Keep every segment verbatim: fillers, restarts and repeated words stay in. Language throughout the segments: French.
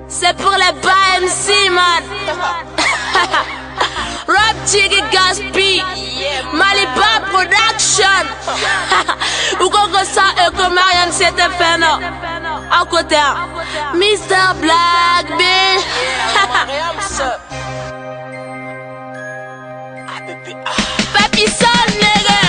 C'est pour les bas M C, man. Rap Jiggy Gaspi, Maliba Production. Ou qu'on ça et que Marianne c'était fait non. À côté, mister Black Bill. Papi son nigga.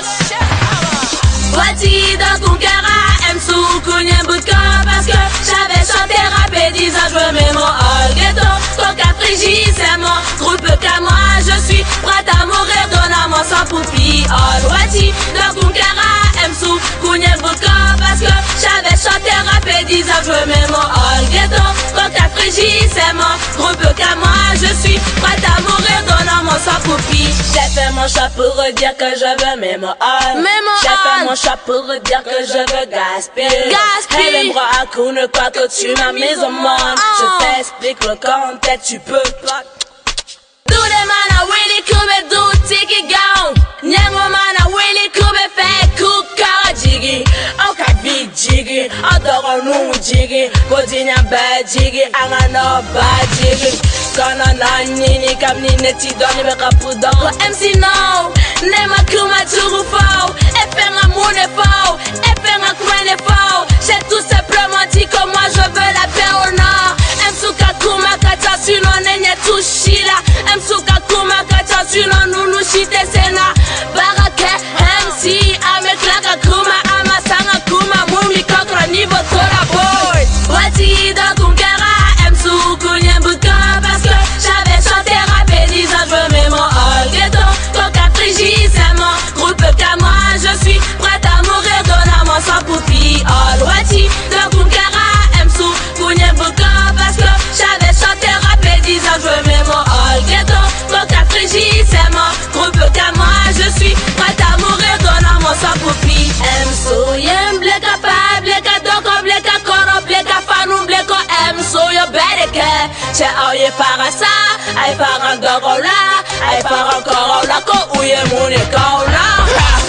Voici dans ton cœur à M sous Kounien Boudka. Parce que j'avais chanté, rappé, disant je veux mes mots all ghetto. Coca Frigi, c'est mon groupe qu'à moi. Je suis prête à mourir, donne-moi sans poupie all. Voici dans ton cœur à M sous Kounien Boudka. Parce que j'avais chanté, rappé, disant je veux mes mots all ghetto. Coca Frigi, c'est mon groupe qu'à moi. Je suis prête à mourir, donne-moi sans poupie. J'ai fait mon chat pour dire que je veux mes mots all. J'ai fait mon chat pour dire que je veux gaspiller. Elle aimera à Koune quoi que tu m'as mis au monde. Je t'explique le contexte, tu peux pas. Do the man a willy kube do tiki gown. Nyango man a willy kube fe kuka jiggy. Oka big jiggy, adoro nu jiggy. Kodinya bad jiggy, angano bad jiggy. Kana na nini kam ni neti doni me kapudo. M C no, nema kuma turu faux. Et faire un moune faux, et faire un coin faux. J'ai tout simplement dit que moi je veux la paix au nord. M suka kuma kacha suno nenye tushila. M suka kuma kacha suno nunu shite sena. Barake M C ameklaka kuma amasanga kuma mumi kokra niveau tola boy. Wati dans ton cœur à M Kounien Boudka. Parce que j'avais chanté, rappé, disant je veux mes mots all ghetto. Coca Frigi, c'est mon groupe qu'à moi. Je suis prête à mourir, donne-moi sans poupie all. Wati dans ton cœur à M Kounien Boudka. Parce que j'avais chanté, rappé, disant je veux mes mots all ghetto. Coca Frigi, c'est mon groupe qu'à moi. Je suis prête à mourir, donne-moi sans poupie. M so yem bleka pa, bleka doko, bleka koro, bleka fanou, bleko M so yo bedeke. Che aye farasa, ay faran dorola, ay faran korola ko uye mune kaula.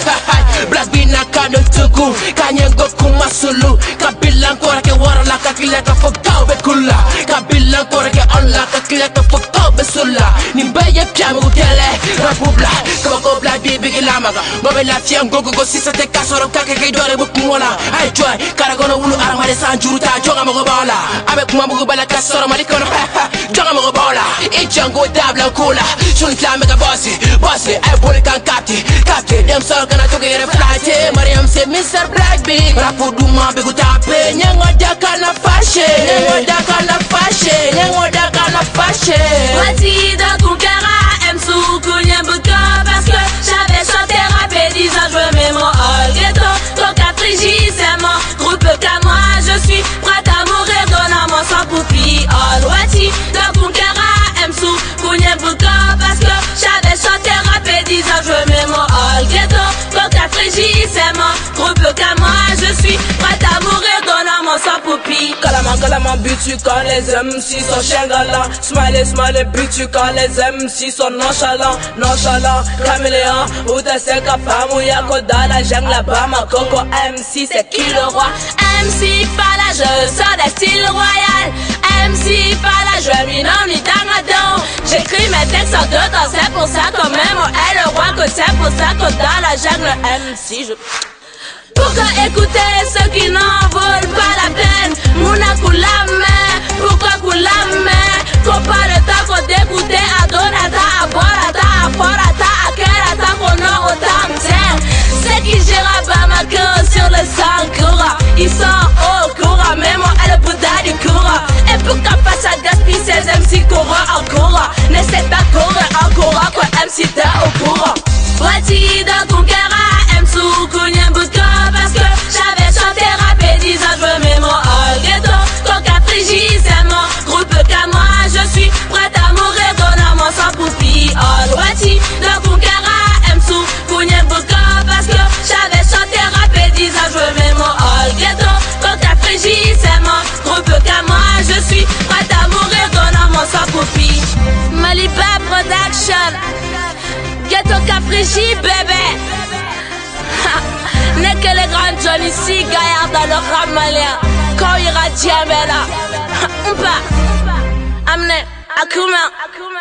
Black bina kano tuku, kanye goku masulu. Kabila kora ke warala kakile ka fokau bekula. Kabila kora ke onla kakile ka fokau besula. Nimbeye piamu kutele, rapubla. Koko black bibi ilamaga. Gobe la fiam gogo go sisa te kasoro kake ke dore bukumona. Ay joy, karagono ulu aramade sanjuru ta jonga mo bala. Avec moi mo bala kasoro malikono. Jonga mo bala. Ichango dabla kula. Shun flamme ka bossy, bossy. Ay bole kan kati, kati. Dem sor kana toge flight, Mariam c'est mister Black Bill. Rapo duma begu tape, nyango daka na fashe, nyango daka na fashe, nyango daka na fashe. Voici dans ton cœur à M Kounien Boudka. Parce que j'avais chanté, rappé, disant je veux mes mots all ghetto. Coca Frigi, c'est mon groupe qu'à moi. Je suis prête à mourir, donne-moi sans poupie all. Voici dans ton cœur à M Kounien Boudka. Parce que j'avais chanté, rappé, disant je veux mes mots all ghetto. Coca Frigi, c'est mon groupe qu'à moi. Je suis prête à mourir, donne-moi sans poupie. Kalaman, kalaman, butu quand les M C sont chiens galants. Smiley, smiley, butu quand les M C sont nonchalants. Nonchalants, caméléon, ou de ces capas, mouilla, koda, la jungle, la bama, coco, M C, c'est qui le roi? M C, pas la jeu, ça des styles royal. M C, pas la jeu, mi non, ni dangadon. J'écris mes textes en deux temps, c'est pour ça que même elle le roi, que c'est pour ça que dans la jungle, M C, je... Pourquoi écouter ceux qui n'en valent pas la peine? Mouna koulame, pourquoi koulame? Qu'on pas le temps qu'on d'écouter à Donata, à Borata, à Forata, à Kerata, qu'on a autant de terre. C'est qui gère Bamako sur le Sankura. Ils sont au courant, mais moi elle est Bouddha du courant. Et pourquoi pas ça gaspille ces M C courant en courant? N'essaie pas courir en courant, quoi M C t'es au courant. Voici dans ton cœur à M Kounien Boudka. Parce que j'avais chanté, rappé, disant je veux mes mots all ghetto. Coca Frigi, c'est mon groupe qu'à moi. Je suis prête à mourir, donne-moi sans poupie all. Voici dans ton cœur à M Kounien Boudka. Parce que j'avais chanté, rappé, disant je veux mes mots all ghetto. Coca Frigi, c'est mon groupe qu'à moi. Je suis prête à mourir, donne-moi sans poupie. Maliba Production. Ghetto Caprigi, bébé. N'est que les grands Johnny C. Gaillard dans le rap malien. Quand il ira Diamela. On part. Eminem, Akuma.